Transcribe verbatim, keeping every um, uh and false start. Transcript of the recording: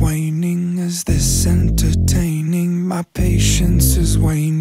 waning? Is this entertaining? My patience is waning.